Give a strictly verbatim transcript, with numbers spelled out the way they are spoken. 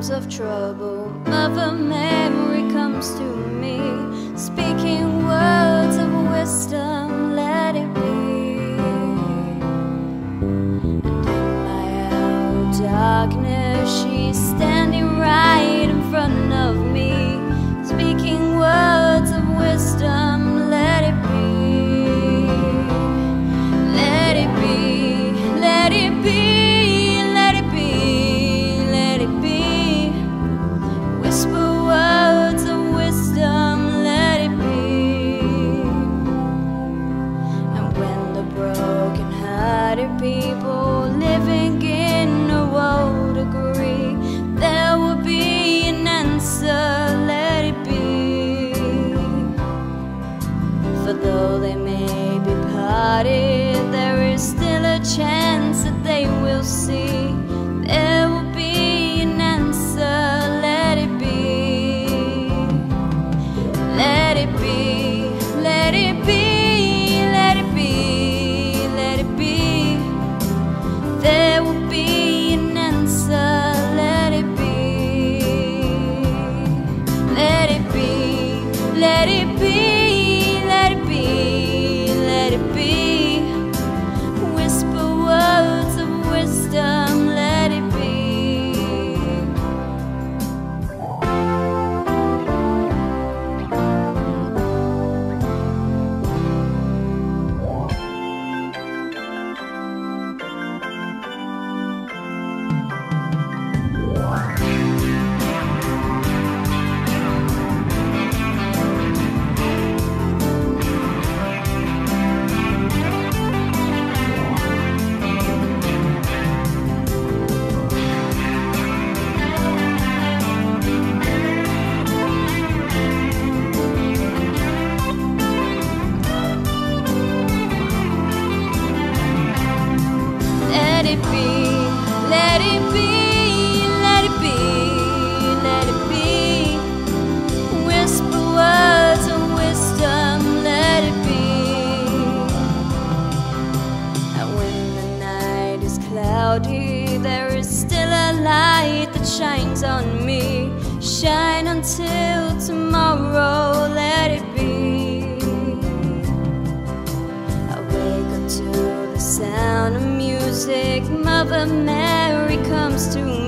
times of trouble, Mother Mary comes to me, speaking words of wisdom, let it be. And in my hour of darkness, she's standing right in front of me, speaking words of wisdom, let it be. Let it be, let it be, let it be, let it be. Whisper words of wisdom, let it be. And when the broken-hearted people living in a world agree, there will be an answer, let it be. For though they may be parted, there is still a chance that they will see. There will be an answer, let it be. Let it be, let it be, let it be, let it be. There will be an answer, let it be. Let it be, let it be, let it be, let it be. Whisper words of wisdom, let it be. Let it be, let it be, let it be, let it be. Whisper words of wisdom, let it be. And when the night is cloudy, there is still a light that shines on me. Shine until tomorrow, let it be. I wake up to the sound of music, Mother Mary comes to me.